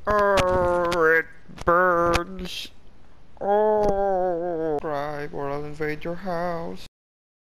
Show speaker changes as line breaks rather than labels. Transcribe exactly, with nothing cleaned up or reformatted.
Oh, it burns. Oh, cry or I'll invade your house.